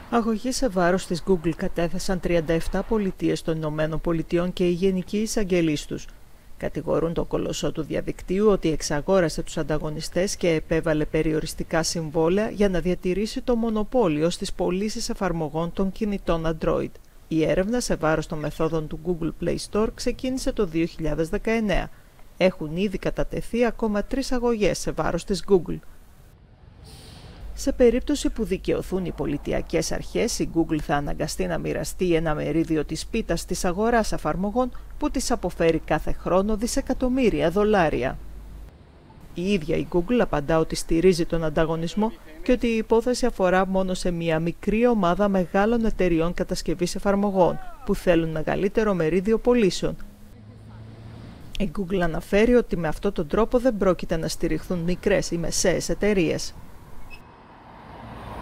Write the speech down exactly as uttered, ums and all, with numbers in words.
Αγωγή σε βάρος της Google κατέθεσαν τριάντα επτά πολιτείες των Ηνωμένων Πολιτειών και οι γενικοί εισαγγελείς τους. Κατηγορούν το κολοσσό του διαδικτύου ότι εξαγόρασε τους ανταγωνιστές και επέβαλε περιοριστικά συμβόλαια για να διατηρήσει το μονοπόλιο στις πωλήσεις εφαρμογών των κινητών Android. Η έρευνα σε βάρος των μεθόδων του Google Play Store ξεκίνησε το δύο χιλιάδες δεκαεννέα. Έχουν ήδη κατατεθεί ακόμα τρεις αγωγές σε βάρος της Google. Σε περίπτωση που δικαιωθούν οι πολιτιακές αρχές, η Google θα αναγκαστεί να μοιραστεί ένα μερίδιο της πίτας της αγοράς εφαρμογών που της αποφέρει κάθε χρόνο δισεκατομμύρια δολάρια. Η ίδια η Google απαντά ότι στηρίζει τον ανταγωνισμό και ότι η υπόθεση αφορά μόνο σε μια μικρή ομάδα μεγάλων εταιριών κατασκευής εφαρμογών που θέλουν μεγαλύτερο μερίδιο πωλήσεων. Η Google αναφέρει ότι με αυτόν τον τρόπο δεν πρόκειται να στηριχθούν μικρές ή μεσαίες εταιρείες.